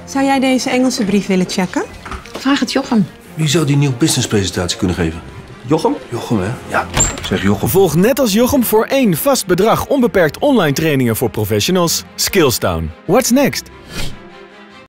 Zou jij deze Engelse brief willen checken? Vraag het Jochem. Wie zou die nieuwe businesspresentatie kunnen geven? Jochem? Jochem, hè? Ja, zeg Jochem. Volg net als Jochem voor 1 vast bedrag onbeperkt online trainingen voor professionals. Skillstown. What's next?